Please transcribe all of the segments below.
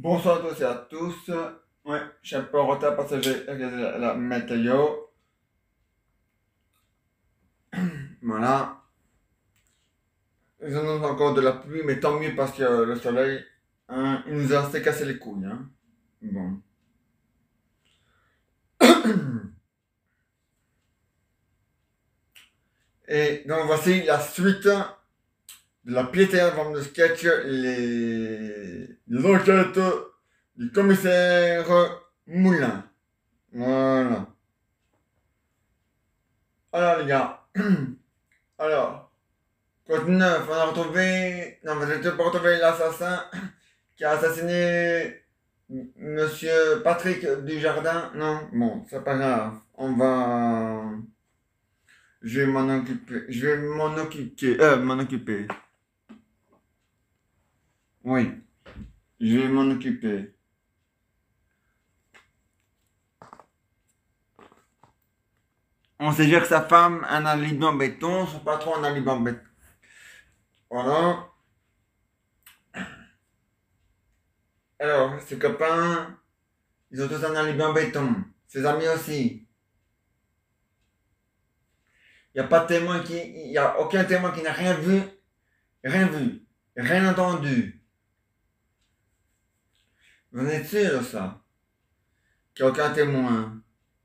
Bonsoir à tous et à tous. Ouais, je suis un peu en retard parce que j'ai regardé la météo. Voilà. Ils annoncent encore de la pluie, mais tant mieux parce que le soleil, hein, il nous a assez cassé les couilles. Hein. Bon. Et donc voici la suite de la piété en forme de sketch, les enquêtes du commissaire Moulin. Voilà. Alors les gars, alors. Code 9, on a retrouvé. Non, vous n'avez pas retrouvé l'assassin qui a assassiné Monsieur Patrick Dujardin? Non? Bon, c'est pas grave. On va. Je vais m'en occuper. Je vais m'en occuper. M'en occuper. Oui, je vais m'en occuper. On sait dire que sa femme a un alibi en béton, son patron a un alibi en béton. Voilà. Alors, ses copains, ils ont tous un alibi en béton. Ses amis aussi. Il n'y a pas de témoin qui. Il n'y a aucun témoin qui n'a rien vu, rien entendu. Vous êtes sûr de ça? Qu'il n'y a aucun témoin?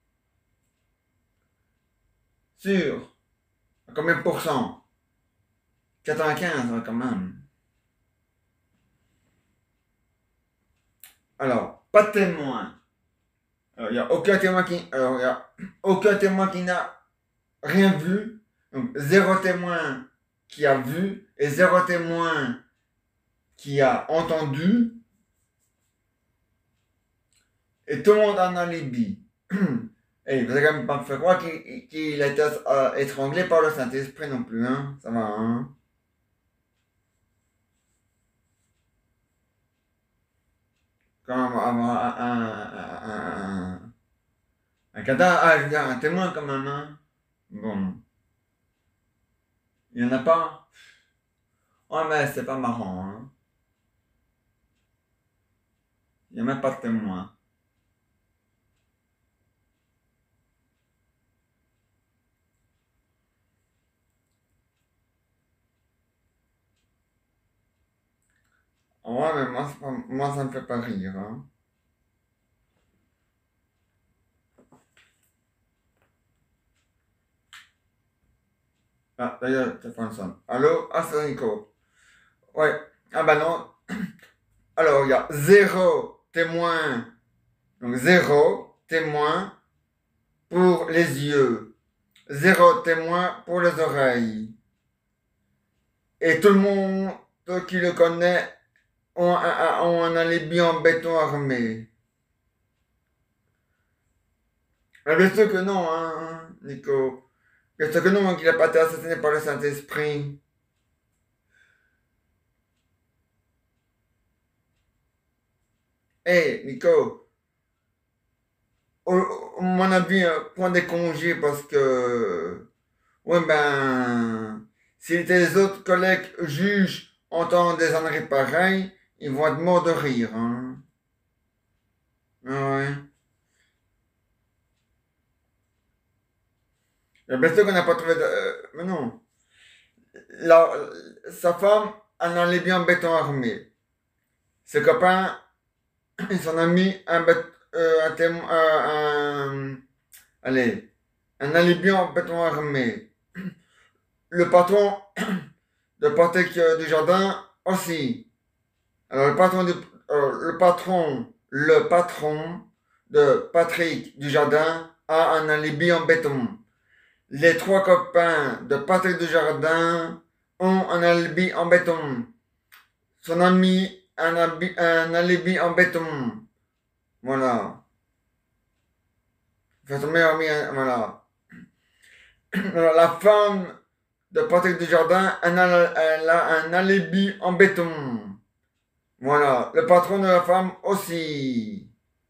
Sûr? À combien de pourcents? 95 hein, quand même. Alors, pas de témoin. Alors, il n'y a aucun témoin qui. Alors, il y a aucun témoin qui n'a rien vu. Donc, zéro témoin qui a vu et zéro témoin qui a entendu. Et tout le monde a un alibi. Et vous avez quand même pas me faire croire qu'il a été étranglé par le Saint-Esprit non plus, hein? Ça va, hein? Quand même avoir un cadavre, ah, je veux dire, un témoin quand même, hein? Bon, il n'y en a pas? Oh, mais c'est pas marrant, hein? Il n'y a même pas de témoin. Ouais, mais moi, moi ça me fait pas rire, hein? Ah, d'ailleurs, téléphone sonne. Allô? Ah, c'est Nico. Ouais. Ah, bah non. Alors, il y a zéro témoin. Donc, zéro témoin pour les yeux. Zéro témoin pour les oreilles. Et tout le monde qui le connaît ont un alibi en béton armé. Mais bien sûr que non, hein, Nico. Bien sûr que non, qu'il n'a pas été assassiné par le Saint-Esprit. Hé, Nico, à mon avis, prends des congés parce que, ouais, ben, si tes autres collègues juges entendent des âneries pareilles, ils vont être morts de rire, hein. Ah ouais. Et bien sûr qu'on n'a pas trouvé de... mais non. La, sa femme, elle en est bien en béton armé. Ses copains, ils s'en ont mis un témoin, allez, un alibi en béton armé. Le patron de Patrick Dujardin aussi. Alors le patron de Patrick Dujardin a un alibi en béton. Les trois copains de Patrick Dujardin ont un alibi en béton. Son ami un alibi en béton. Voilà. Enfin, son meilleur ami, voilà. Alors, la femme de Patrick Dujardin, elle a un alibi en béton. Voilà. Le patron de la femme aussi.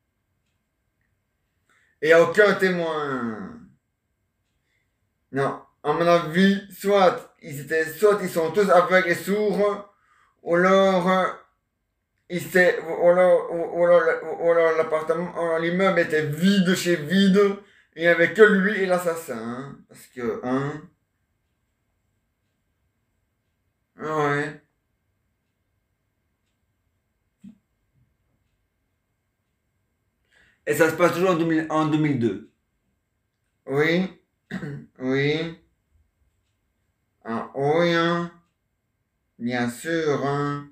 Et aucun témoin. Non. À mon avis, soit ils sont tous aveugles et sourds, ou alors ou alors l'appartement, ou alors l'immeuble était vide chez vide, il n'y avait que lui et l'assassin, hein, parce que, hein, ouais, Et ça se passe toujours en 2002. oui, oui, ah, oui, hein, bien sûr, hein.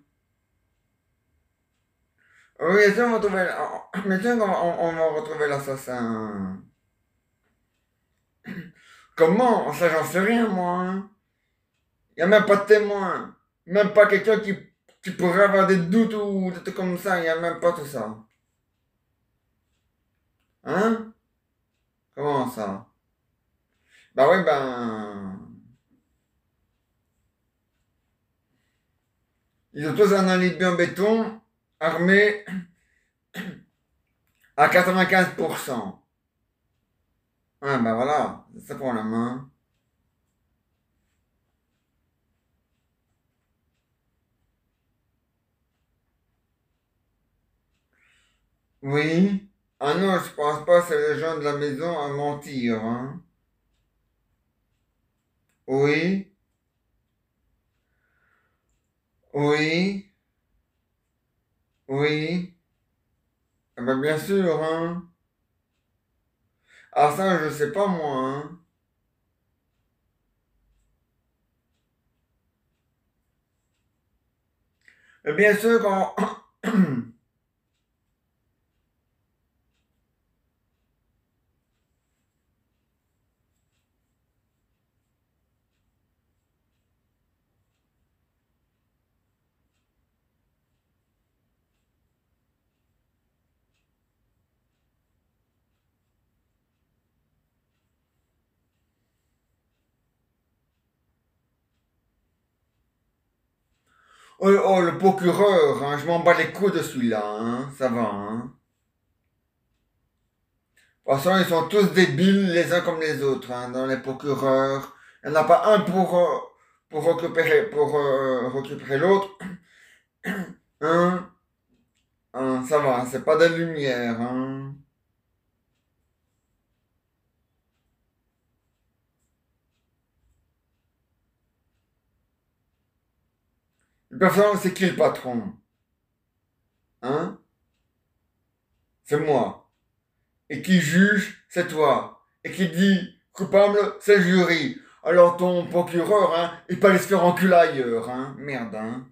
Oui, bien sûr, on va trouver, bien sûr on va retrouver l'assassin. Comment? Ça, j'en sais rien, moi, hein. Il n'y a même pas de témoin. Même pas quelqu'un qui pourrait avoir des doutes ou des trucs comme ça. Il n'y a même pas tout ça. Hein? Comment ça? Bah oui, ben. Ils ont tous un alibi en béton, armé à 95%. Ah, ben voilà. C'est ça pour la main. Oui. Ah non, je pense pas, c'est les gens de la maison à mentir, hein. Oui. Oui. Oui. Ah ben bien sûr, hein. Ah ça, je sais pas moi, hein. Et bien sûr, quand. Oh, oh, le procureur, hein, je m'en bats les couilles de celui-là, hein, ça va, hein. De toute façon, ils sont tous débiles les uns comme les autres, hein, dans les procureurs. Il n'y en a pas un pour récupérer l'autre, hein. Hein, ça va, c'est pas de lumière, hein. De toute façon, c'est qui le patron? Hein? C'est moi. Et qui juge, c'est toi. Et qui dit coupable, c'est le jury. Alors ton procureur, hein, il peut aller se faire enculer ailleurs, hein. Merde, hein.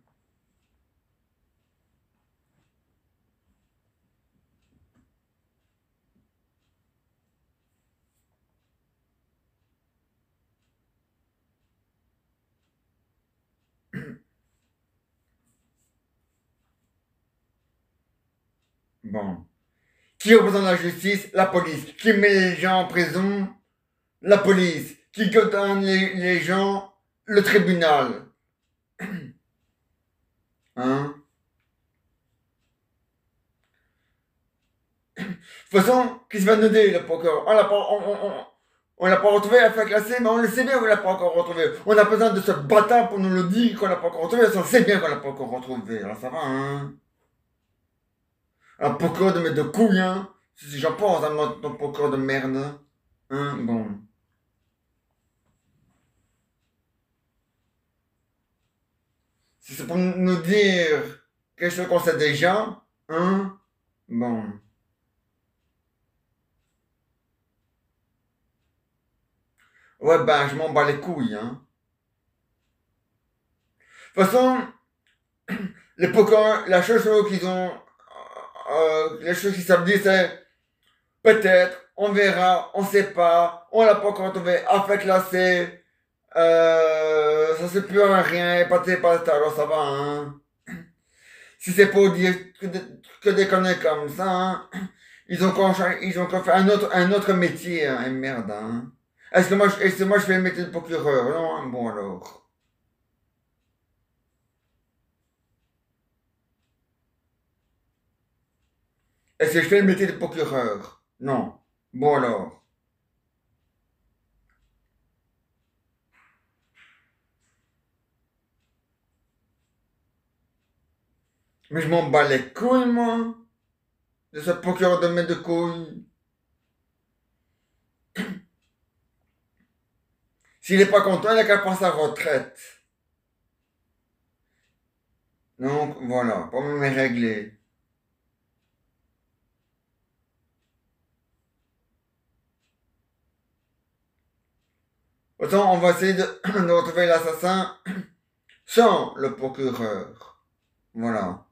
Bon. Qui représente la justice? La police. Qui met les gens en prison? La police. Qui condamne les gens? Le tribunal. Hein? De toute façon, qui se va nous aider, le procureur? On l'a pas retrouvé à faire classer, mais on le sait bien qu'on l'a pas encore retrouvé. On a besoin de ce bâtard pour nous le dire qu'on l'a pas encore retrouvé. On sait bien qu'on l'a pas encore retrouvé. Alors ça va, hein? Un procureur de mettre de couilles, hein? Si j'en pense à mon procureur de merde. Hein? Bon. Si c'est pour nous dire quelque chose qu'on sait déjà, hein? Bon. Ouais, ben, je m'en bats les couilles, hein. De toute façon, les Pokémon, la seule chose qu'ils ont, la chose qu'ils savent dire, c'est peut-être, on verra, on sait pas, on l'a pas encore trouvé, affect classé, ça sert plus à rien, épaté par alors ça va, hein. Si c'est pour dire que des conneries comme ça, hein, ils ont qu'à faire un autre métier, hein, et merde, hein. Est-ce que moi je fais le métier de procureur? Non, hein, bon alors. Est-ce que je fais le métier de procureur? Non. Bon alors. Mais je m'en bats les couilles, moi, de ce procureur de mes deux couilles. S'il n'est pas content, il n'a qu'à prendre sa retraite. Donc, voilà, pour me régler. Autant, on va essayer de, de retrouver l'assassin sans le procureur. Voilà.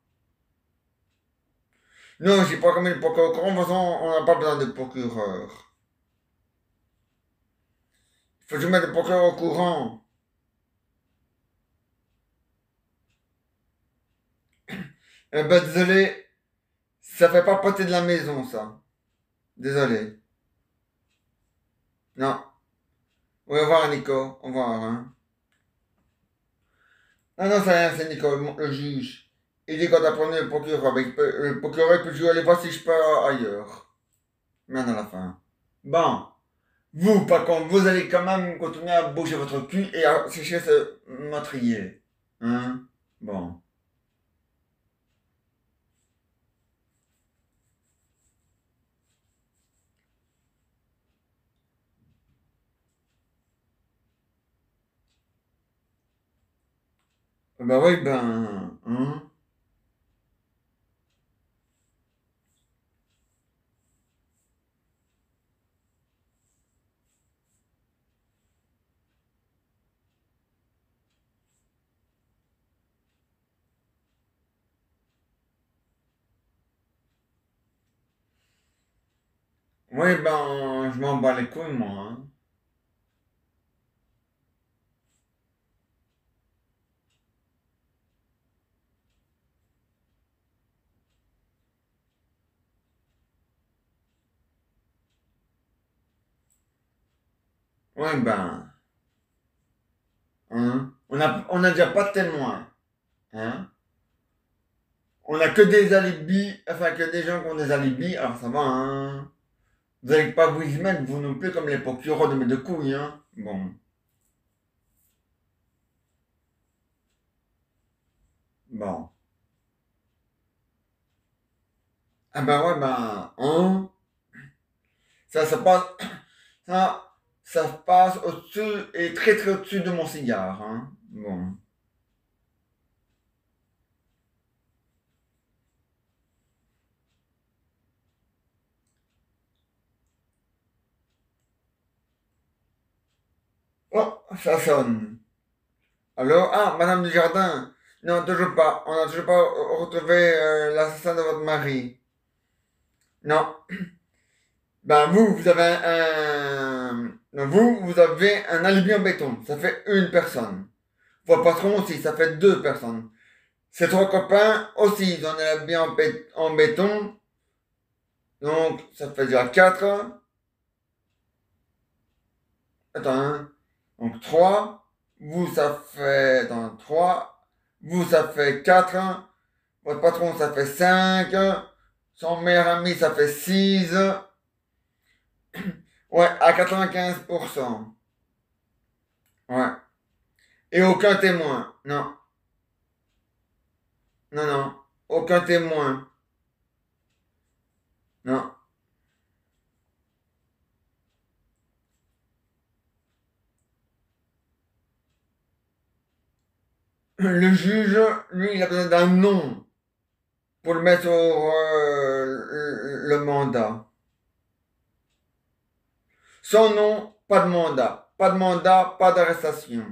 Non, je sais pas combien de procureurs. De toute façon, on n'a pas besoin de procureur. Il faut que je mette le procureur au courant. Eh ben, désolé, ça fait pas partie de la maison, ça. Désolé. Non. Au revoir, Nico. Au revoir, hein. Non, non, c'est rien, c'est Nico, le juge. Il dit qu'on a promis le procureur. Ben, le procureur il peut jouer aller voir si je peux ailleurs. Merde à la fin. Bon. Vous, par contre, vous allez quand même continuer à bouger votre cul et à sécher ce meurtrier. Hein? Bon. Ben oui, ben. Hein? Oui, ben, je m'en bats les couilles, moi. Hein? Oui, ben. Hein? On a déjà pas de témoins. Hein? On a que des alibis, enfin que des gens qui ont des alibis, alors ça va, hein? Vous n'allez pas vous y mettre, vous non plus, comme les procureurs de mes deux couilles, hein? Bon. Bon. Ah ben ouais, ben. Hein? Ça passe. Ça, ça passe au-dessus et très très au-dessus de mon cigare, hein? Bon. Oh, ça sonne. Alors, ah, Madame Dujardin. Non, toujours pas. On n'a toujours pas retrouvé l'assassin de votre mari. Non. Ben vous avez vous avez un alibi en béton. Ça fait une personne. Votre patron aussi, ça fait deux personnes. Ses trois copains aussi, ils ont un alibi en béton. Donc, ça fait déjà quatre. Attends, hein. Donc 3. Vous, ça fait. Attends, 3. Vous, ça fait 4. Votre patron, ça fait 5. Son meilleur ami, ça fait 6. Ouais, à 95%. Ouais. Et aucun témoin. Non, non, non. Aucun témoin. Non. Le juge, lui, il a besoin d'un nom pour le mettre sur le mandat. Sans nom, pas de mandat. Pas de mandat, pas d'arrestation.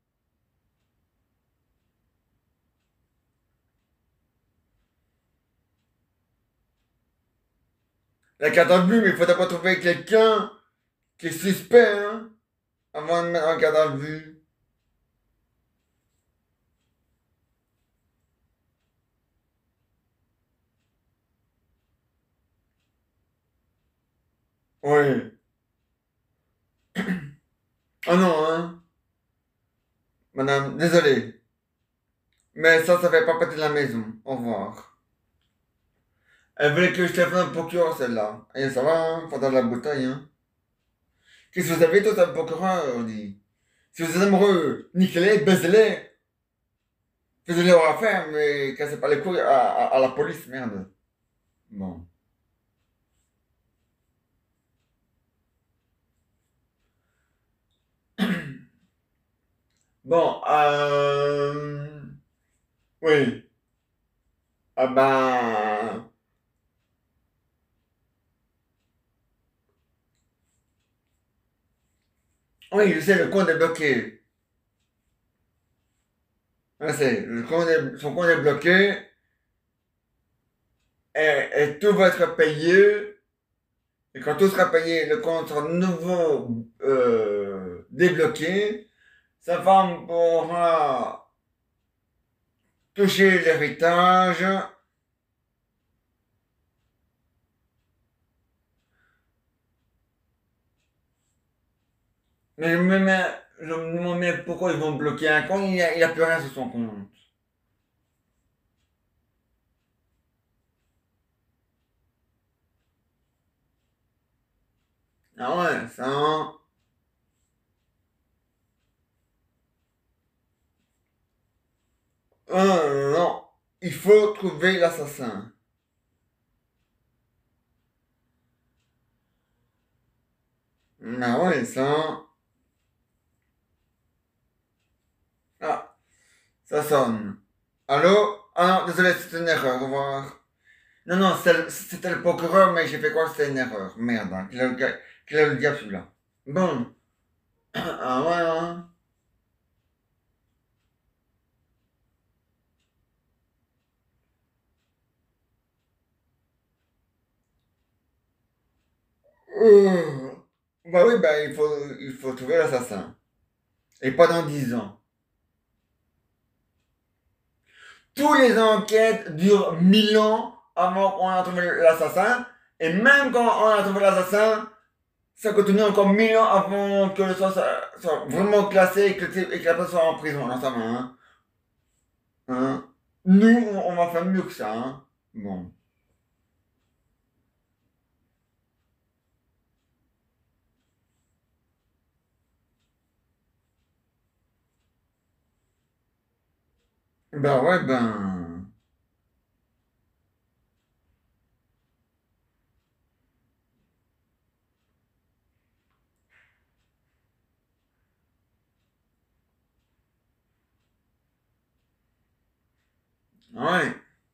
La carte à vue, mais il faut d'abord trouver quelqu'un qui est suspect, hein, avant de mettre en garde à vue. Oui. Oh non, hein. Madame, désolé. Mais ça fait pas partie de la maison. Au revoir. Elle voulait que je te fasse un procureur, celle-là. Et ça va, hein, faut dans la bouteille, hein. Qu'est-ce que vous avez, toi, un procureur, on dit. Si vous êtes amoureux, niquez-les, baisez-les. Faisait leur affaire, mais cassait pas les couilles à la police, merde. Bon. Bon, oui. Ah ben... Oui, je sais, le compte est bloqué. Je sais, son compte est bloqué et tout va être payé. Et quand tout sera payé, le compte sera de nouveau débloqué. Sa femme pourra toucher l'héritage. Mais je me demande bien pourquoi ils vont bloquer un compte, il a plus rien sur son compte. Ah ouais, ça, hein. Non, il faut trouver l'assassin. Ah ouais, ça, hein. Ah, ça sonne. Allô? Ah non, désolé, c'était une erreur, au revoir. Non, non, c'était le procureur, mais j'ai fait quoi? C'était une erreur. Merde, hein. Qu'il a le diable celui-là. Bon. Ah ouais, hein. Euh, Bah oui, bah il faut trouver l'assassin. Et pas dans 10 ans. Tous les enquêtes durent 1000 ans avant qu'on a trouvé l'assassin. Et même quand on a trouvé l'assassin, ça continue encore 1000 ans avant que le soit vraiment classé et que la personne soit en prison. Alors ça va, hein. Hein. Nous, on va faire mieux que ça, hein. Bon. Ben ouais, ben. Ouais.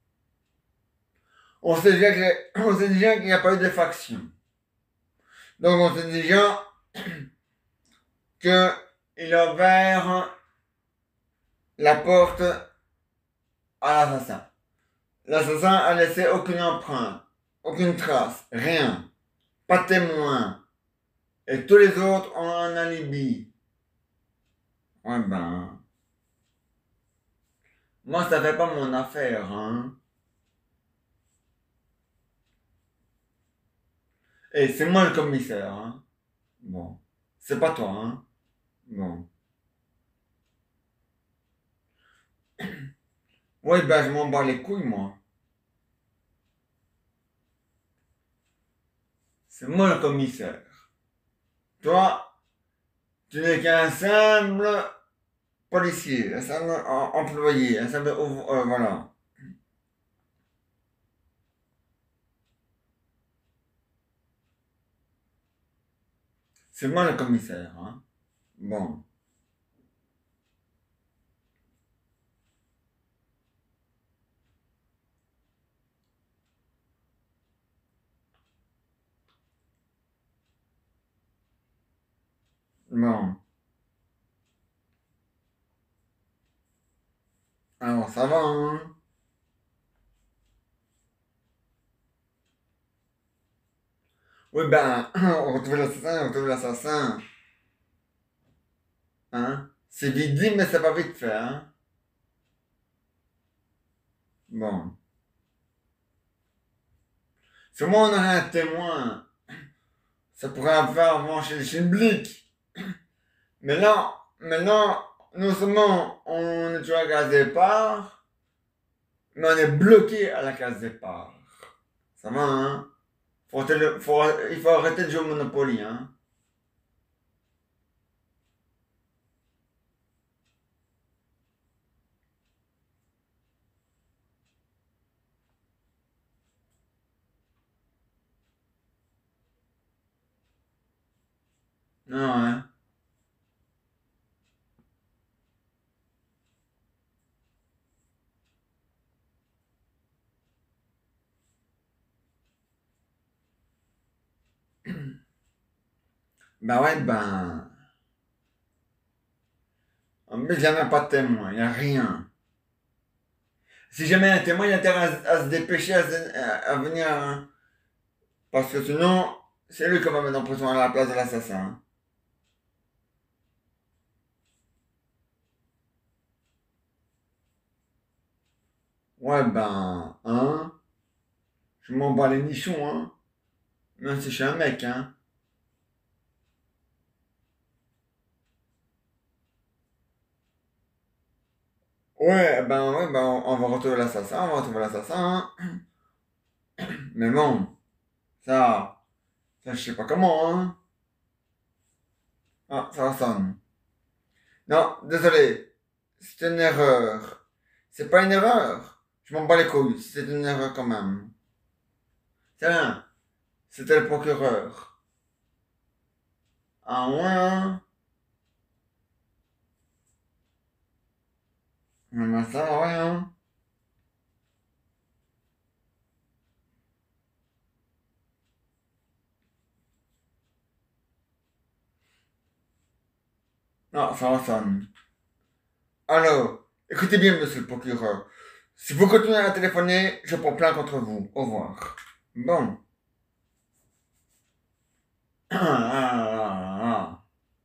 On sait déjà qu'il n'y a pas eu de faction. Donc on sait déjà qu'il a ouvert la porte à l'assassin. L'assassin a laissé aucune empreinte, aucune trace, rien. Pas de témoin. Et tous les autres ont un alibi. Ouais ben. Moi ça fait pas mon affaire, hein. Et c'est moi le commissaire, hein. Bon. C'est pas toi, hein. Bon. Ouais ben je m'en bats les couilles, moi. C'est moi le commissaire. Toi, tu n'es qu'un simple policier, un simple employé, un simple voilà. C'est moi le commissaire, hein. Bon. Bon. Alors ça va, hein. Oui, ben, on retrouve l'assassin, on retrouve l'assassin. Hein? C'est vite dit, mais c'est pas vite fait, hein? Bon. Si moi on aurait un témoin, ça pourrait faire avancer le schmilblick. Mais là, non seulement on est toujours à la case départ, mais on est bloqué à la case départ. Ça va, hein? Il faut arrêter de jouer au Monopoly, hein? Non, hein. Ben ouais, ben. Mais il n'y a même pas de témoin, il n'y a rien. Si jamais un témoin, il a intérêt à se dépêcher, à venir, hein. Parce que sinon, c'est lui qui va mettre en prison à la place de l'assassin, hein. Ouais, ben, hein. Je m'en bats les nichons, hein. Même si je suis un mec, hein. Ouais, ben, on va retrouver l'assassin, on va retrouver l'assassin, hein. Mais bon, ça, je sais pas comment, hein. Ah, ça sonne. Non, désolé. C'est une erreur. C'est pas une erreur. Je m'en bats les couilles. C'est une erreur quand même. C'est rien. C'était le procureur. Ah ouais, hein. Mais ça, ouais, hein. Non, ça sonne. Alors, écoutez bien, monsieur le procureur. Si vous continuez à téléphoner, je prends plainte contre vous. Au revoir. Bon. Ah, ah, ah,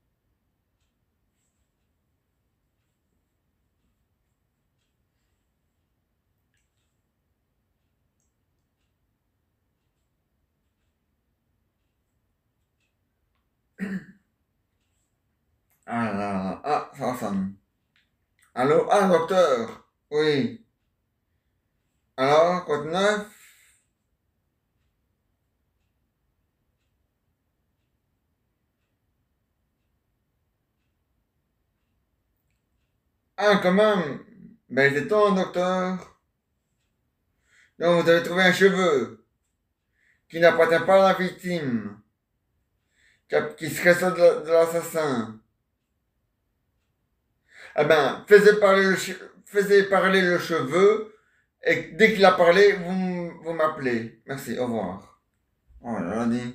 ça sonne. Allô? Ah, docteur. Oui. Alors, quoi de neuf? Ah, quand même. Ben, c'est temps, docteur. Donc, vous avez trouvé un cheveu qui n'appartient pas à la victime, qui serait celle de l'assassin. Eh ben, faisez parler le cheveu, et dès qu'il a parlé, vous m'appelez. Merci, au revoir. Oh là là, dit.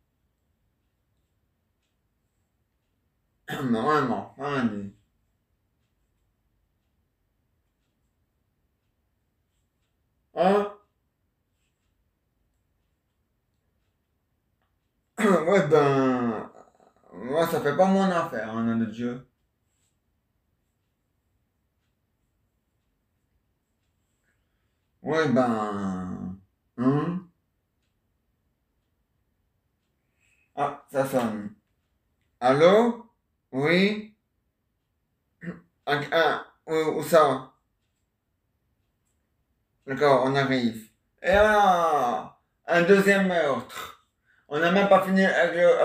Non, vraiment, hein, dit. Hein? Ouais, ben, moi, ça fait pas mon affaire, hein, nom de Dieu. Ouais, ben, hein? Ah, ça sonne. Allô? Oui? Où ça? D'accord, on arrive. Et voilà! Un deuxième meurtre. On n'a même pas fini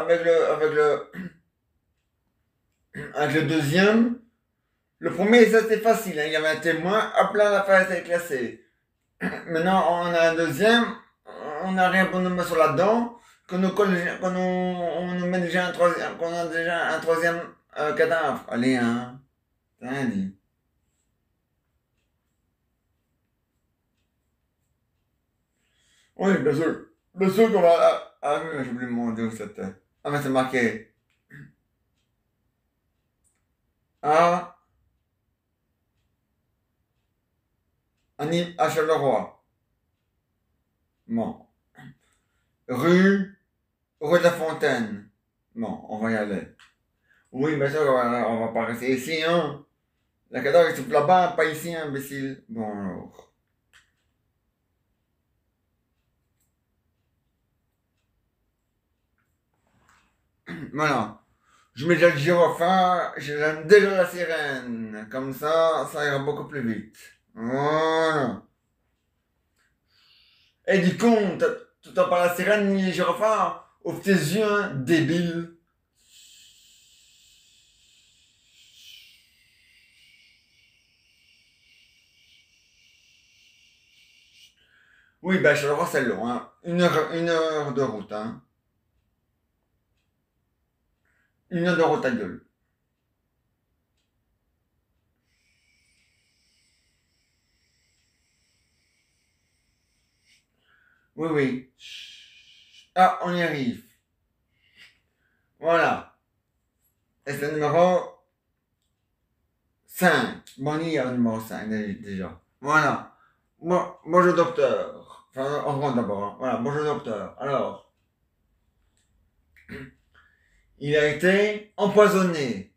avec le deuxième. Le premier, ça c'était facile, hein. Il y avait un témoin, hop là, l'affaire était classée. Maintenant, on a un deuxième, on n'a rien pour nous mettre sur la dent, qu'on nous met déjà un troisième, qu'on a déjà un troisième cadavre. Allez, hein. T'as rien dit. Oui, bien sûr. Bien sûr qu'on va. Ah oui, j'ai oublié de demander où c'était. Ah, mais c'est marqué. Ah, à Charleroi. Bon. Rue de la Fontaine. Bon, on va y aller. Oui, bien sûr, on va pas rester ici, hein. La cadavre, il se trouve là-bas, pas ici, hein, imbécile. Bon, alors. Voilà. Je mets déjà le gyrophare, j'aime déjà la sirène. Comme ça ira beaucoup plus vite. Voilà. Et du con, t'as pas la sirène ni les gyrophares? Ouvre tes yeux, hein, débile. Oui, ben, je le c'est long, hein. Une heure de route, hein. 1 euro ta gueule. Oui, oui. Ah, on y arrive. Voilà. Et c'est le numéro 5. Bon, il y a le numéro 5 déjà. Voilà. Bon, bonjour docteur. Enfin, on rentre d'abord, hein. Voilà, bonjour docteur. Alors, il a été empoisonné.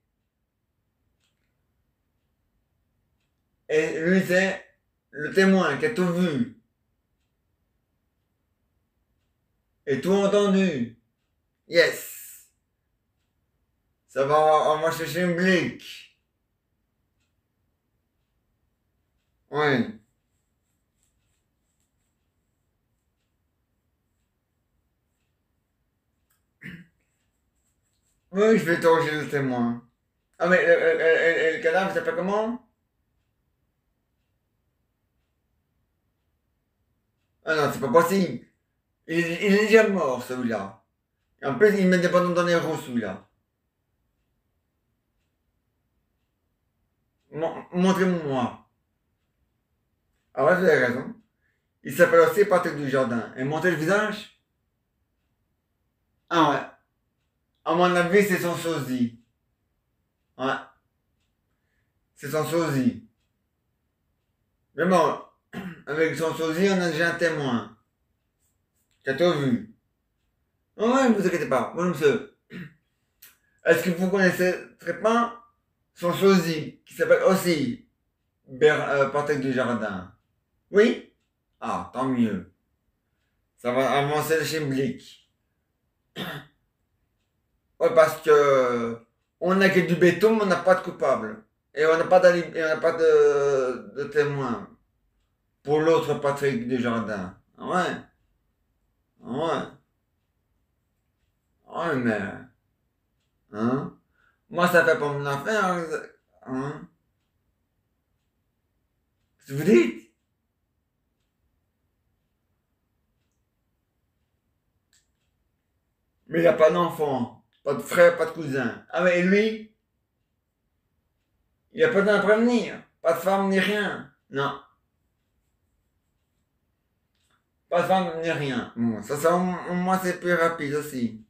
Et lui, c'est le témoin qui a tout vu et tout entendu. Yes. Ça va, on va chercher une blique. Oui. Oui, je vais interroger le témoin. Ah, mais le cadavre, il s'appelle comment? Ah non, c'est pas possible. Il est déjà mort, celui-là. Et en plus, il met des bâtons dans les roues, celui-là. Montrez-moi. Ah ouais, vous avez raison. Il s'appelle aussi Patrick Dujardin. Et montrez le visage? Ah ouais. À mon avis, c'est son sosie. Ouais, c'est son sosie. Mais bon, avec son sosie, on a déjà un témoin. Qui a tout vu. Oh ouais, ne vous inquiétez pas. Bon, monsieur. Est-ce que vous connaissez très pas son sosie, qui s'appelle aussi Patrick Dujardin? Oui? Ah, tant mieux. Ça va avancer le chimblique. Ouais, parce que on n'a que du béton, mais on n'a pas de coupable. Et on n'a pas et on n'a pas de témoin. Pour l'autre Patrick Desjardins. Ouais, ouais, ouais, mais, hein? Moi, ça fait pas mon affaire, hein? Qu'est-ce que vous dites? Mais il n'y a pas d'enfant, pas de frère, pas de cousin. Ah, mais lui, il n'y a pas d'un prévenir, pas de femme ni rien. Non, pas de femme ni rien. Bon, ça, moi, c'est plus rapide aussi.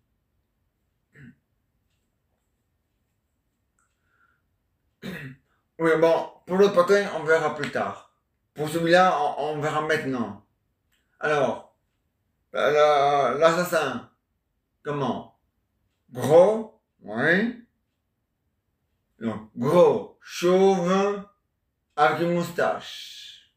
Oui, bon, pour l'autre patin, on verra plus tard. Pour celui-là, on verra maintenant. Alors, l'assassin, comment? Gros, oui. Donc, gros, chauve, avec une moustache.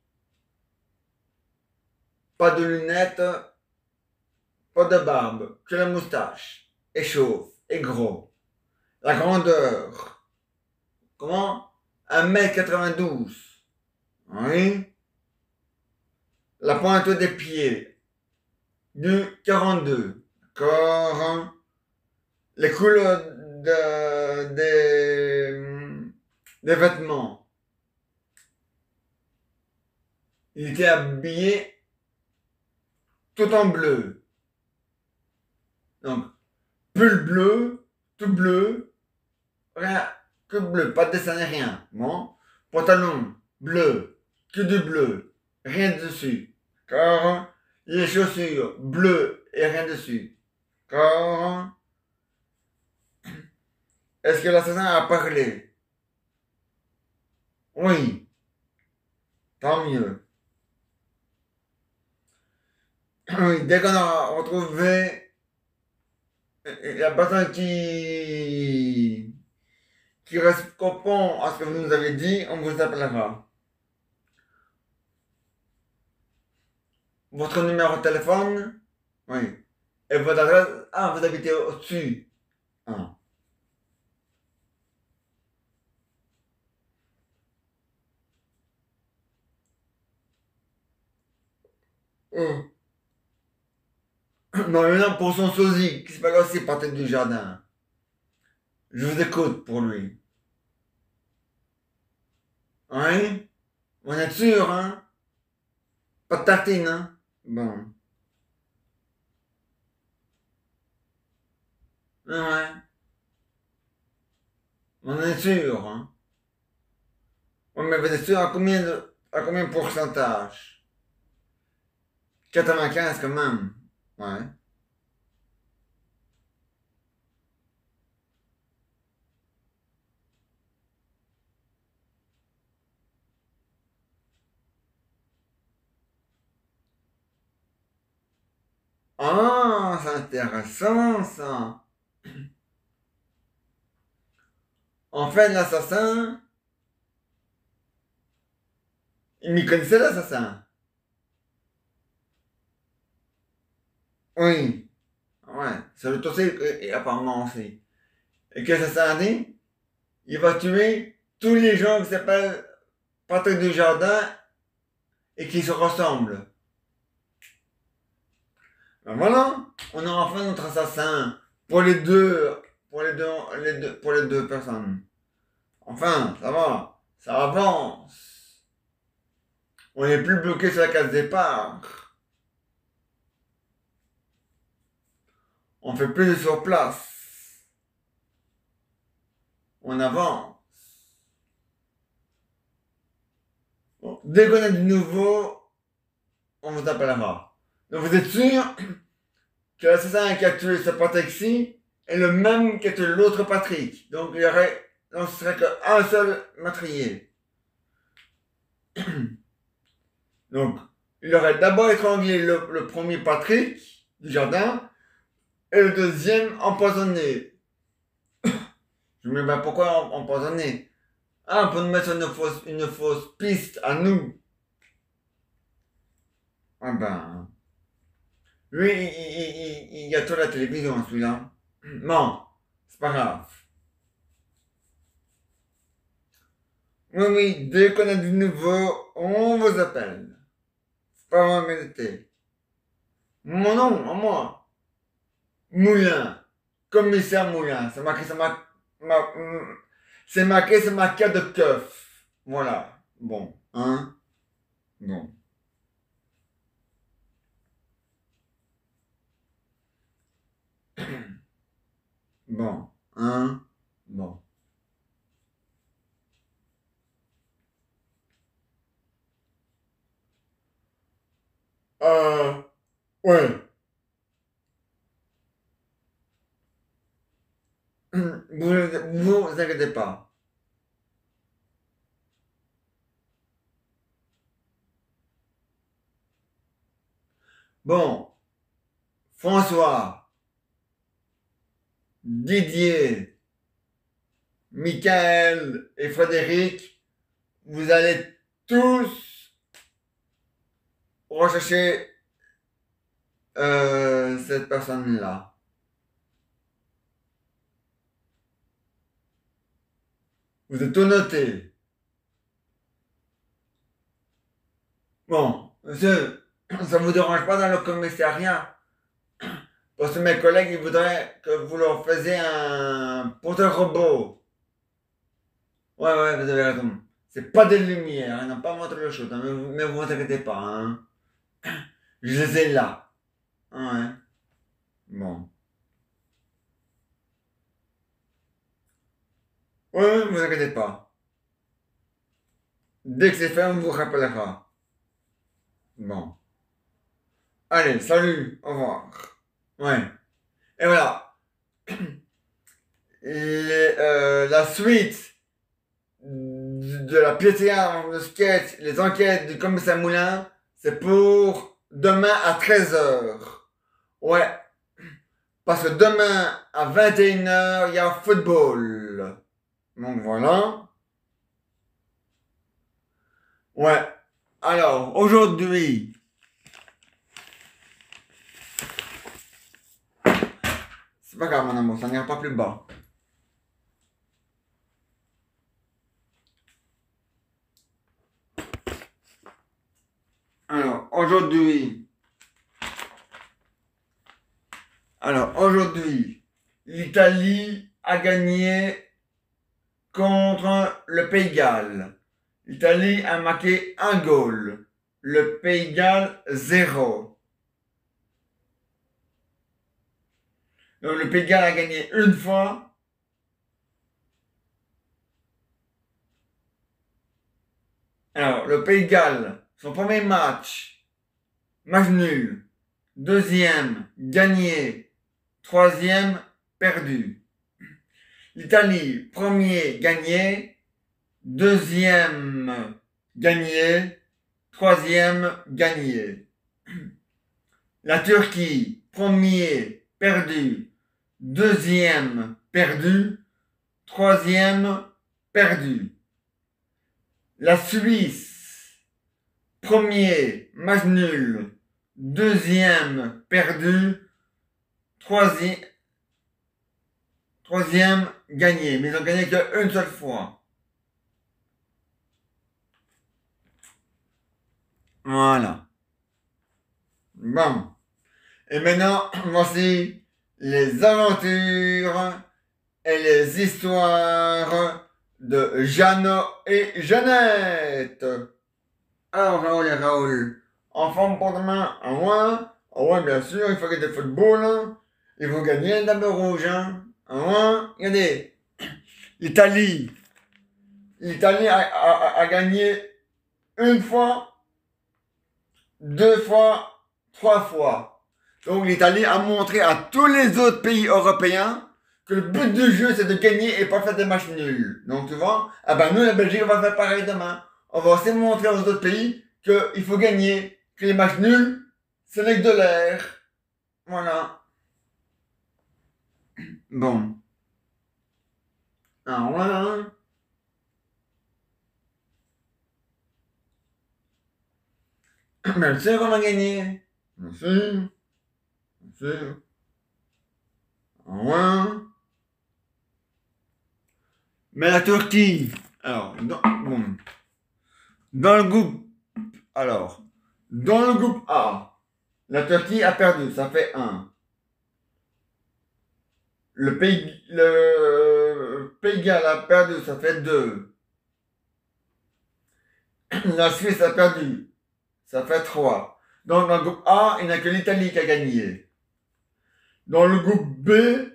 Pas de lunettes, pas de barbe, que la moustache. Et chauve, et gros. La grandeur, comment? 1,92 m. Oui. La pointe des pieds, du 42. D'accord. Les couleurs des vêtements. Il était habillé tout en bleu. Donc, pull bleu, tout bleu, rien que bleu, pas de dessin ni rien. Bon, pantalon bleu, que du bleu, rien dessus. Car les chaussures bleues et rien dessus. Car est-ce que l'assassin a parlé? Oui, tant mieux. Oui, dès qu'on a retrouvé la personne qui correspond à ce que vous nous avez dit, on vous appellera. Votre numéro de téléphone? Oui. Et votre adresse? Ah, vous habitez au-dessus. Ah. Oh. Non, maintenant pour son sosie, qui s'appelle aussi Patrick du Jardin. Je vous écoute pour lui. Oui? On est sûr, hein? Pas de tartine, hein? Bon. Ouais. On est sûr, hein. Oui, mais vous êtes sûr à combien de pourcentage? 95 quand même. Ouais. Ah, c'est intéressant ça. En fait, l'assassin, il m'y connaissait l'assassin. Oui. Ouais. C'est le dossier et apparemment aussi. Et qu'est-ce que ça a dit? Il va tuer tous les gens qui s'appellent Patrick Dujardin et qui se ressemblent. Ben voilà, on a enfin notre assassin pour les deux, pour les deux personnes. Enfin, ça avance. On n'est plus bloqué sur la case départ. On fait plus de sur place. On avance. Bon, dès qu'on a du nouveau, on vous appellera. Donc vous êtes sûr que l'assassin qui a tué ce Patrick-ci est le même qui a tué l'autre Patrick. Donc ce serait qu'un seul meurtrier. Donc, il aurait d'abord étranglé le premier Patrick du jardin et le deuxième empoisonné. Je me dis, ben pourquoi empoisonné? Ah, pour nous mettre sur une fausse piste à nous. Ah ben, lui, il gâteau la télévision, celui-là. Bon, c'est pas grave. Oui, oui, dès qu'on a du nouveau, on vous appelle. C'est pas vraiment mérité. Mon nom, à moi. Moulin. Commissaire Moulin. Ma- c'est marqué sur ma carte de keuf. Voilà. Bon. Hein? Bon. Bon. Hein? Bon. Euh, ouais. Vous inquiétez pas. Bon. François, Didier, Michael et Frédéric, vous allez tous rechercher cette personne-là. Vous êtes tout noté. Bon, monsieur, ça vous dérange pas dans le commissariat? Parce que mes collègues, ils voudraient que vous leur faisiez un porteur robot. Ouais, ouais, vous avez raison. C'est pas des lumières, ils n'ont pas montré le chose, hein, mais vous inquiétez pas, hein. Je les ai là. Ouais. Bon. Ouais, vous inquiétez pas. Dès que c'est fait, on vous rappellera. Bon. Allez, salut, au revoir. Ouais. Et voilà. La suite de la pièce de sketch, les enquêtes du commissaire Moulin, c'est pour demain à 13h. Ouais, parce que demain à 21h, il y a football. Donc voilà. Ouais. Alors, aujourd'hui, c'est pas grave mon amour, ça n'ira pas plus bas. Alors, aujourd'hui, l'Italie a gagné contre le Pays de Galles. L'Italie a marqué un goal. Le Pays de Galles, 0. Donc le Pays de Galles a gagné une fois. Alors, le Pays de Galles, son premier match, match nul. Deuxième, gagné. Troisième, perdu. L'Italie, premier, gagné. Deuxième, gagné. Troisième, gagné. La Turquie, premier, perdu. Deuxième, perdu. Troisième, perdu. La Suisse, premier, match nul. Deuxième, perdu. Troisième, gagné. Mais ils ont gagné qu'une seule fois. Voilà. Bon. Et maintenant, voici les aventures et les histoires de Jeannot et Jeannette. Alors, Raoul et Raoul, en forme pour demain, à moi. Ah ouais, bien sûr, il faut gagner le football. Hein. Il faut gagner le dame rouge. Hein. Ah ouais, regardez. L'Italie. L'Italie a gagné une fois, deux fois, trois fois. Donc l'Italie a montré à tous les autres pays européens que le but du jeu c'est de gagner et pas faire des matchs nuls. Donc tu vois, ah ben nous la Belgique on va faire pareil demain. On va aussi montrer aux autres pays qu'il faut gagner, que les matchs nuls ce n'est que de l'air. Voilà. Bon. Alors voilà. Bien sûr qu'on va gagner. Bien sûr. Bien sûr. Ouais. Mais la Turquie, alors, dans le groupe, dans le groupe A, la Turquie a perdu, ça fait 1. Le Pays de Galles a perdu, ça fait 2. La Suisse a perdu, ça fait 3. Donc dans le groupe A, il n'y a que l'Italie qui a gagné. Dans le groupe B,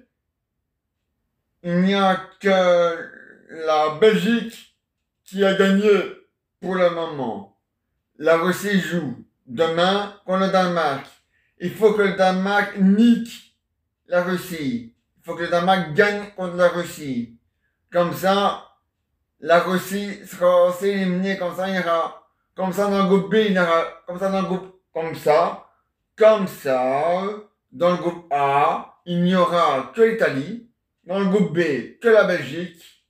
il n'y a que la Belgique qui a gagné pour le moment. La Russie joue demain contre le Danemark. Il faut que le Danemark nique la Russie. Il faut que le Danemark gagne contre la Russie. Comme ça, la Russie sera aussi éliminée. Comme ça, il y aura, comme ça dans le groupe B, il y aura, comme ça dans le groupe, comme ça, dans le groupe A, il n'y aura que l'Italie. Dans le groupe B, que la Belgique.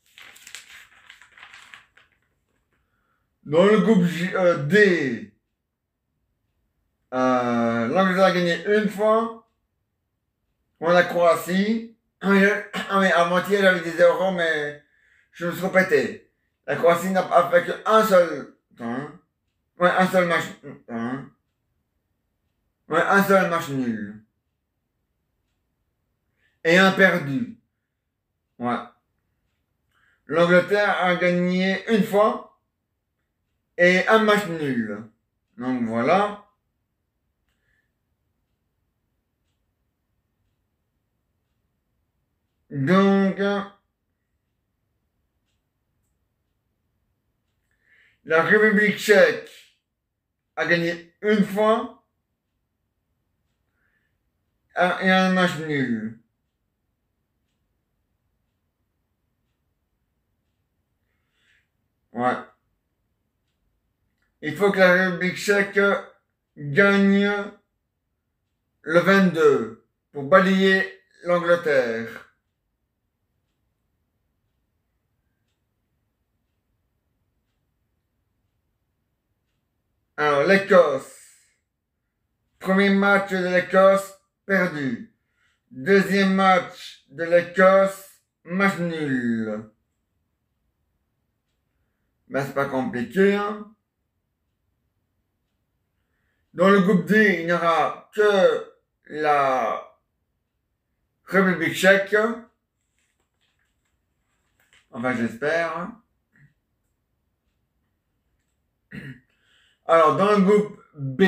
Dans le groupe D, l'Angleterre a gagné une fois. On a la Croatie. Avant-hier, j'avais des euros, mais je me suis répété. La Croatie n'a pas fait qu'un seul temps. Ouais, un seul match. Ouais, un seul match nul. Et un perdu. Ouais. L'Angleterre a gagné une fois et un match nul. Donc voilà. Donc, la République tchèque a gagné une fois et un match nul. Ouais. Il faut que la République tchèque gagne le 22 pour balayer l'Angleterre. Alors, l'Écosse. Premier match de l'Écosse, perdu. Deuxième match de l'Écosse, match nul. Ben, c'est pas compliqué, hein. Dans le groupe D, il n'y aura que la République tchèque. Enfin, j'espère. Hein. Alors, dans le groupe B,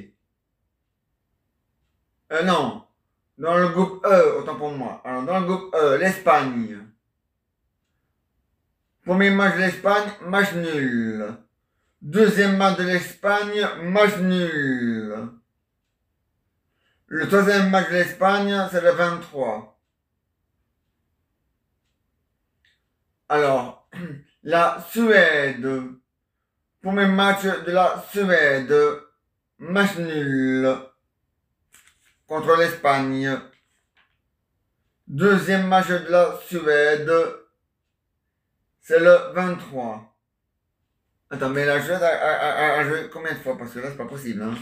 non, dans le groupe E, autant pour moi. Alors, dans le groupe E, l'Espagne. Premier match de l'Espagne, match nul. Deuxième match de l'Espagne, match nul. Le troisième match de l'Espagne, c'est le 23. Alors, la Suède. Premier match de la Suède, match nul contre l'Espagne. Deuxième match de la Suède, c'est le 23. Attends, mais la Suède a joué combien de fois? Parce que là, c'est pas possible, hein.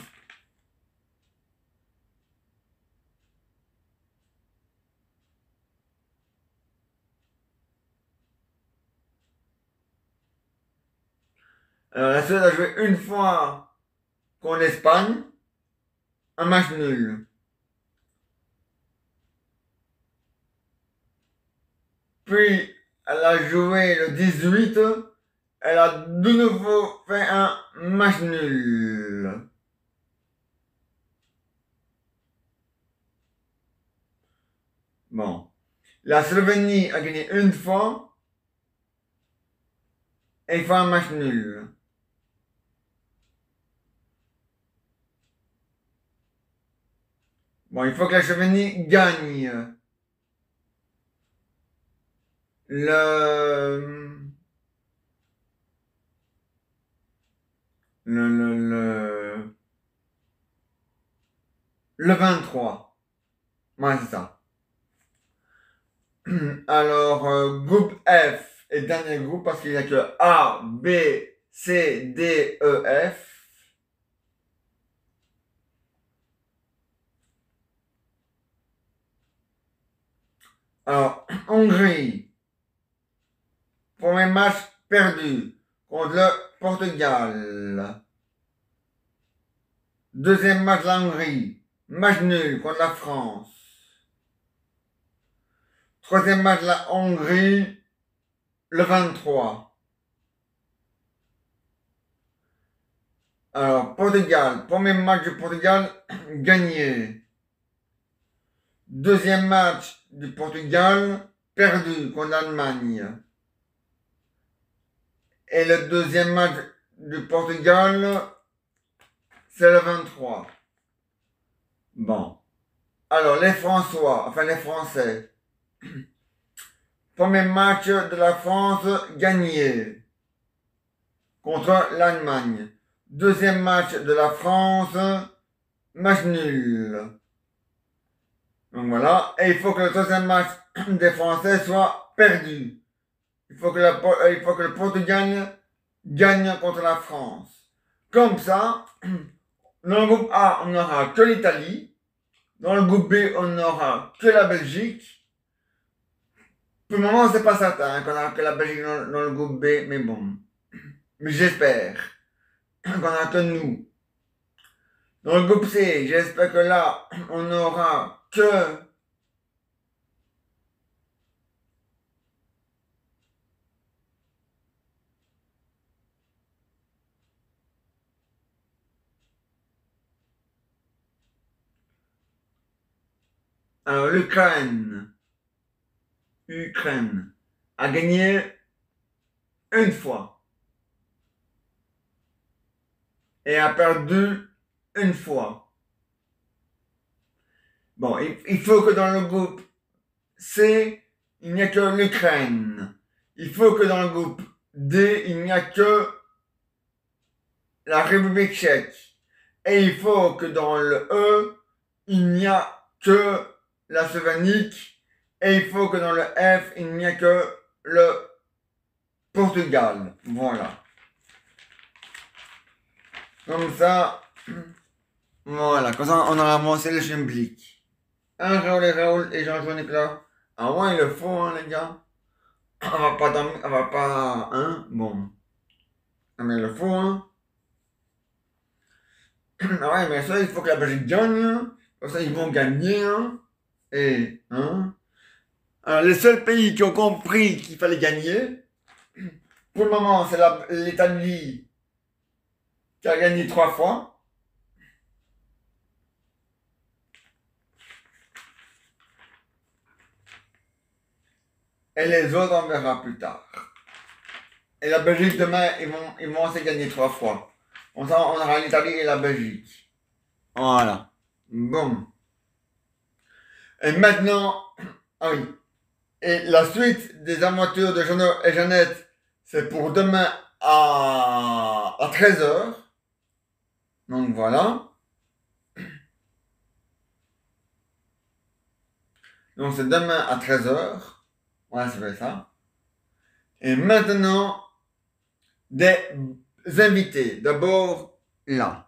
Alors, la Suède a joué une fois contre l'Espagne, un match nul. Puis, elle a joué le 18, elle a de nouveau fait un match nul. Bon. La Slovénie a gagné une fois et il fait un match nul. Bon, il faut que la Slovénie gagne le, le, le, le, le 23. Ouais, c'est ça. Alors, groupe F est dernier groupe parce qu'il n'y a que A, B, C, D, E, F. Alors, Hongrie. Premier match perdu contre le Portugal. Deuxième match la Hongrie. Match nul contre la France. Troisième match la Hongrie. Le 23. Alors, Portugal. Premier match du Portugal gagné. Deuxième match du Portugal perdu contre l'Allemagne. Et le deuxième match du Portugal, c'est le 23. Bon. Alors, les François, enfin les Français. Premier match de la France gagné contre l'Allemagne. Deuxième match de la France, match nul. Donc voilà. Et il faut que le troisième match des Français soit perdu. Il faut que le Portugal gagne contre la France. Comme ça, dans le groupe A, on n'aura que l'Italie. Dans le groupe B, on n'aura que la Belgique. Pour le moment, c'est pas certain qu'on aura que la Belgique dans le groupe B, mais bon. Mais j'espère qu'on aura que nous. Dans le groupe C, j'espère que là, on n'aura que alors, l'Ukraine a gagné une fois et a perdu une fois. Bon, il faut que dans le groupe C, il n'y a que l'Ukraine. Il faut que dans le groupe D, il n'y a que la République tchèque. Et il faut que dans le E, il n'y a que la Slovénie. Et il faut que dans le F, il n'y a que le Portugal. Voilà. Comme ça, voilà. Comme ça, on a avancé le Schemblick. Hein, Raoul et Jean-Nicolas. Ah ouais, il le faut, hein, les gars. On va pas dormir, on va pas, hein, bon. Ah, mais il le faut, hein. Ah ouais, mais ça, il faut que la Belgique gagne, hein. Comme ça, ils vont gagner, hein. Et, hein. Alors, les seuls pays qui ont compris qu'il fallait gagner, pour le moment, c'est l'Italie qui a gagné 3 fois. Et les autres, on verra plus tard. Et la Belgique, demain, ils vont se gagner 3 fois. On aura l'Italie et la Belgique. Voilà. Bon. Et maintenant, ah oui. Et la suite des aventures de Jeannot et Jeannette, c'est pour demain à 13h. Donc voilà. Donc c'est demain à 13h. Voilà, c'est ça. Et maintenant, des invités. D'abord, là.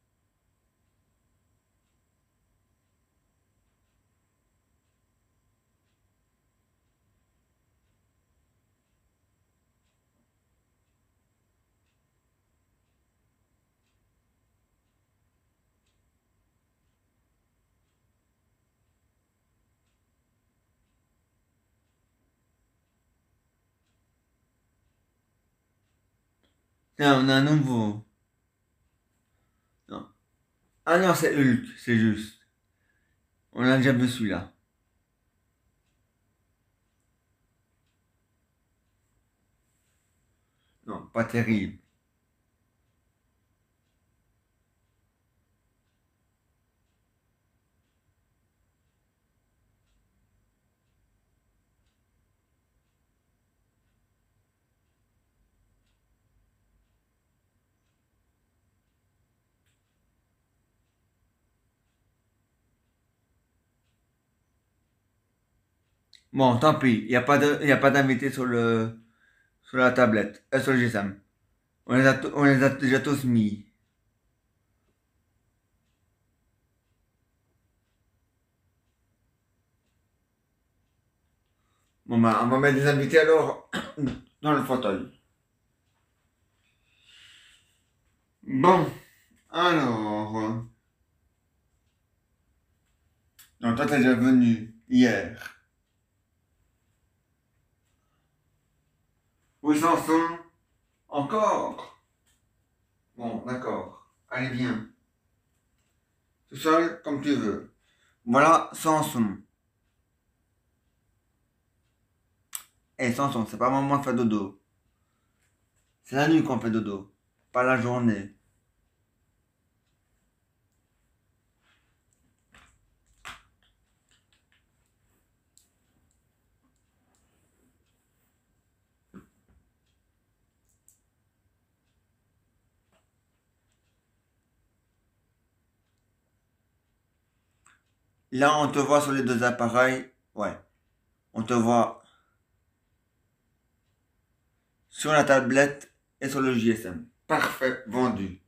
Tiens, on a un nouveau. Non. Ah non, c'est Hulk, c'est juste. On a déjà vu celui-là. Non, pas terrible. Bon, tant pis. Il y a pas d'invité sur la tablette. Sur le GSM. On les a déjà tous mis. Bon, bah, on va mettre des invités alors dans le fauteuil. Bon, alors. Donc, toi, t'es déjà venu hier. Où ils en sont? Encore? Bon, d'accord. Allez, viens. Tout seul, comme tu veux. Voilà, Samson. Eh, Samson, c'est pas le moment de faire dodo. C'est la nuit qu'on fait dodo, pas la journée. Là, on te voit sur les deux appareils. Ouais. On te voit sur la tablette et sur le GSM. Parfait, vendu.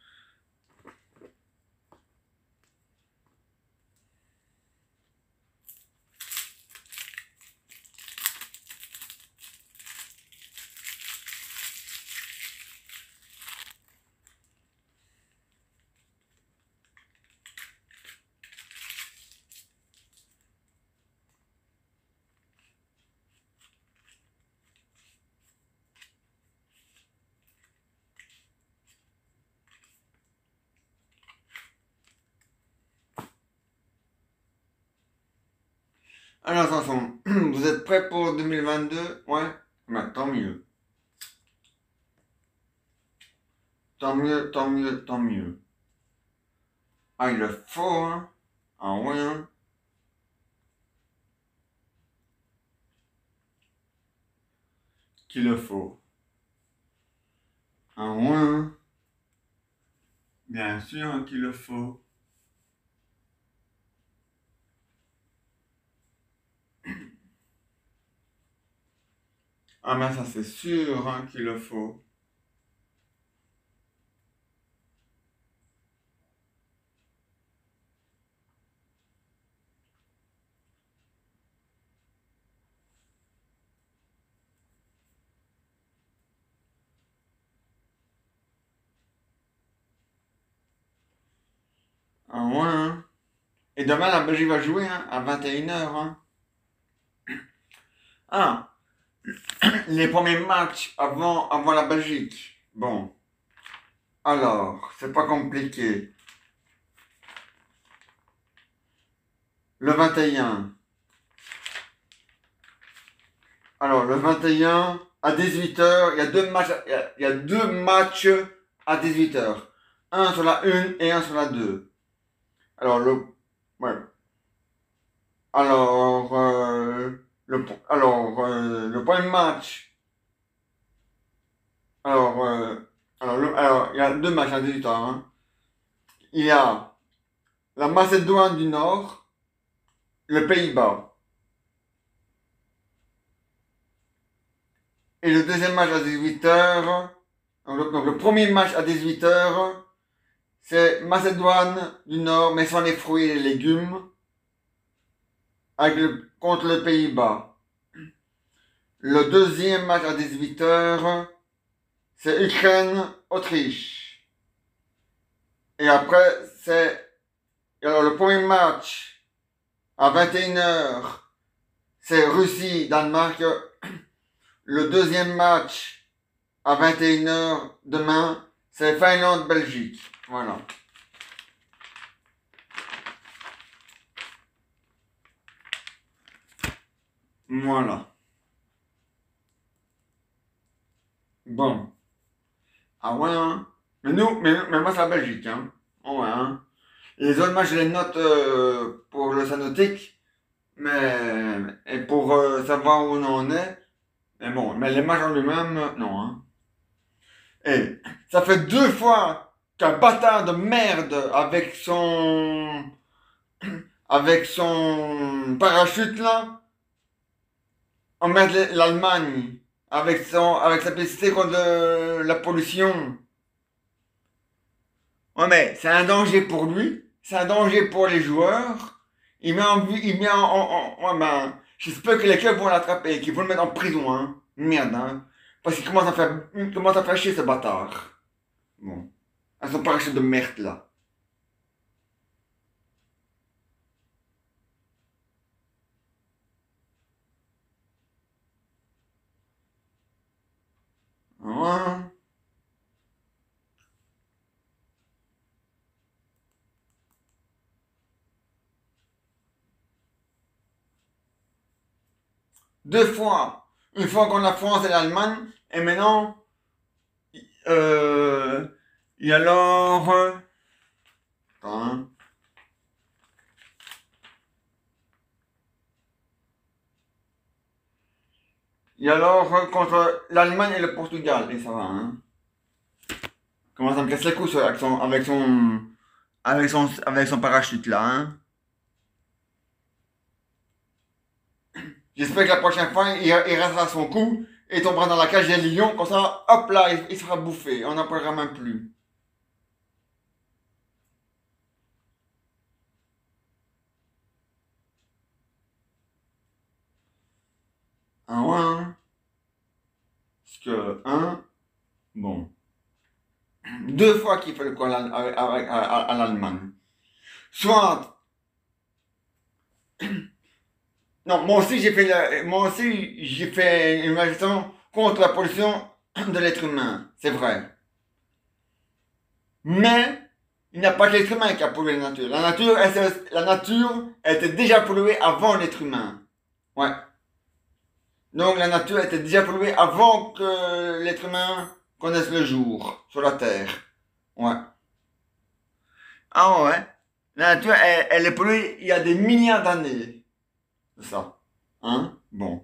Alors, Samson, vous êtes prêts pour 2022? Ouais? Bah, tant mieux. Tant mieux, tant mieux, tant mieux. Ah, il le faut, hein? Ah ouais, hein? Qu'il le faut. Ah ouais, hein? Bien sûr hein, qu'il le faut. Ah, mais ça, c'est sûr hein, qu'il le faut. Ah ouais, hein? Et demain, la Belgique va jouer hein, à 21h. Hein. Ah, les premiers matchs avant la Belgique. Bon, alors, c'est pas compliqué. Le 21. Alors, le 21, à 18h. Il y a deux matchs à 18h. Un sur la 1 et un sur la 2. Alors, ouais. Alors, le premier match. Alors, il y a deux matchs à 18h. Hein. Il y a la Macédoine du Nord, le Pays-Bas. Et le deuxième match à 18h. Donc le premier match à 18h, c'est Macédoine du Nord, mais sans les fruits et les légumes, contre le Pays-Bas. Le deuxième match à 18h, c'est Ukraine-Autriche. Et après, alors le premier match à 21h, c'est Russie-Danemark. Le deuxième match à 21h demain, c'est Finlande-Belgique. Voilà. Voilà. Bon. Ah ouais, hein. Mais moi, c'est la Belgique, hein. Ouais, hein. Les autres matchs, je les note pour le Sanotique, et pour savoir où on en est. Mais bon, mais les matchs en lui-même, non, hein. Et ça fait 2 fois qu'un bâtard de merde avec son parachute là emmerde l'Allemagne avec sa publicité contre la pollution. Ouais, mais c'est un danger pour lui, c'est un danger pour les joueurs. Ouais, ben, j'espère que les clubs vont l'attraper, qu'ils vont le mettre en prison, hein. Merde, hein. Parce il commence à faire chier ce bâtard. Bon. À son parachute de merde, là. Ouais. Deux fois. Une fois contre la France et l'Allemagne, et maintenant, euh, et alors, attends, hein. Et alors, contre l'Allemagne et le Portugal, et ça va, hein. Comment ça me casse les couilles avec son parachute là, hein. J'espère que la prochaine fois, il restera son coup et tombera dans la cage des lions, comme ça, hop là, il sera bouffé, on n'en parlera même plus. Ah ouais, hein. Parce que, hein, bon. 2 fois qu'il fait le coup à l'Allemagne. Soit, non, moi aussi j'ai fait une manifestation contre la pollution de l'être humain, c'est vrai. Mais, il n'y a pas que l'être humain qui a pollué la nature. La nature était déjà polluée avant l'être humain. Ouais. Donc la nature était déjà polluée avant que l'être humain connaisse le jour sur la Terre. Ouais. Ah ouais. La nature, elle est polluée il y a des milliards d'années. C'est ça. Hein? Bon.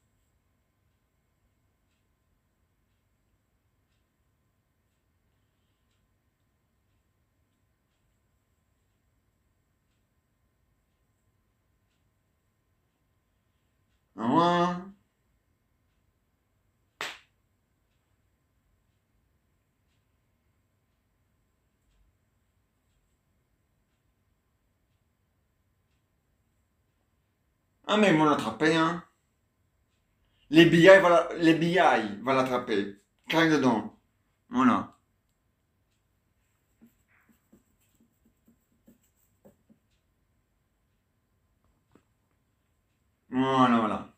Ah ouais. Ah mais ils vont l'attraper, hein. Les billailles vont l'attraper. Craque dedans. Voilà. Voilà, voilà.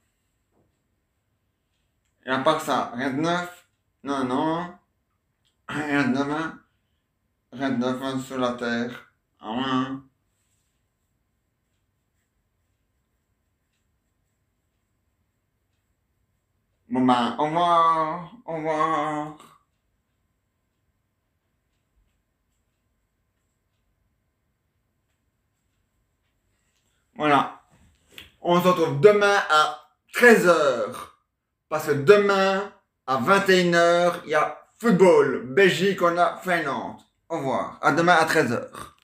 Et à part ça, rien de neuf? Non, non. Rien de neuf, hein. Rien de neuf hein, sur la Terre. Ah ouais, hein. Bon ben, au revoir. Au revoir. Voilà. On se retrouve demain à 13h. Parce que demain, à 21h, il y a football. Belgique, on a Finlande. Au revoir. À demain à 13h.